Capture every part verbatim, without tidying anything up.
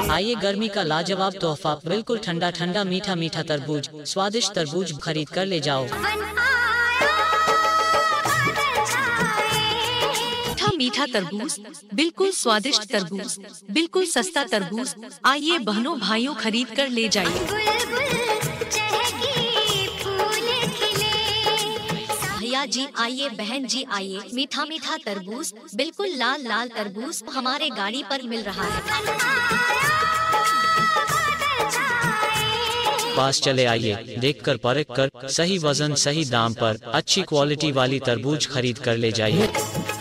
आइए गर्मी का लाजवाब तोहफा, बिल्कुल ठंडा ठंडा मीठा मीठा तरबूज, स्वादिष्ट तरबूज खरीद कर ले जाओ। मीठा मीठा तरबूज, बिल्कुल स्वादिष्ट तरबूज, बिल्कुल सस्ता तरबूज। आइए बहनों भाइयों खरीद कर ले जाइए। भैया जी आइए, बहन जी आइए, मीठा मीठा तरबूज, बिल्कुल लाल लाल तरबूज हमारे गाड़ी पर मिल रहा है। पास चले आइए, देखकर परख कर सही वजन सही दाम पर अच्छी क्वालिटी वाली तरबूज खरीद कर ले जाइए।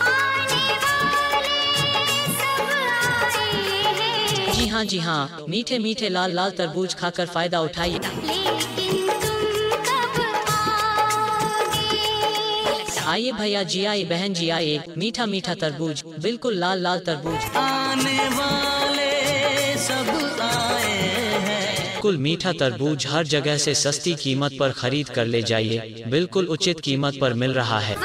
जी हाँ जी हाँ, मीठे मीठे लाल लाल तरबूज खाकर फायदा उठाइए। आइए भैया जी आइए, बहन जी आइए, मीठा मीठा तरबूज, बिल्कुल लाल लाल तरबूज। आने वाले सब आए हैं। बिल्कुल मीठा तरबूज हर जगह से सस्ती कीमत पर खरीद कर ले जाइए, बिल्कुल उचित कीमत पर मिल रहा है।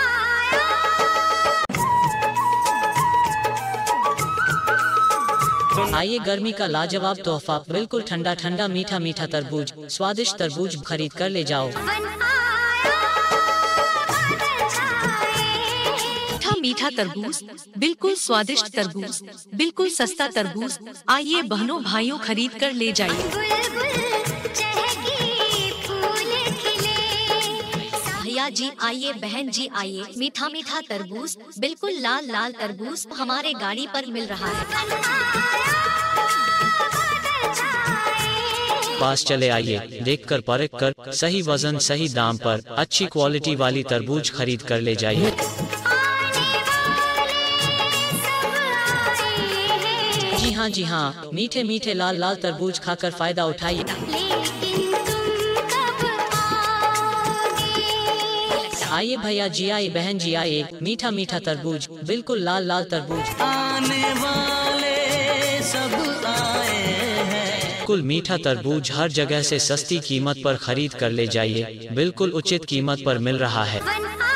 आइए गर्मी का लाजवाब तोहफा, बिल्कुल ठंडा ठंडा मीठा मीठा तरबूज, स्वादिष्ट तरबूज खरीद कर ले जाओ। मीठा तरबूज, बिल्कुल स्वादिष्ट तरबूज, बिल्कुल सस्ता तरबूज। आइए बहनों भाइयों खरीद कर ले जाइए। भैया जी आइए, बहन जी आइए, मीठा मीठा तरबूज, बिल्कुल लाल लाल तरबूज हमारे गाड़ी पर मिल रहा है। पास चले आइए, देखकर परख कर सही वजन सही दाम पर अच्छी क्वालिटी वाली तरबूज खरीद कर ले जाइए। जी हाँ जी हाँ, मीठे मीठे लाल लाल तरबूज खाकर फायदा उठाइए। आइए भैया जी आइए, बहन जी आइए, मीठा मीठा तरबूज, बिल्कुल लाल लाल तरबूज। आने वाले सब आए हैं। बिल्कुल मीठा तरबूज हर जगह से सस्ती कीमत पर खरीद कर ले जाइए, बिल्कुल उचित कीमत पर मिल रहा है।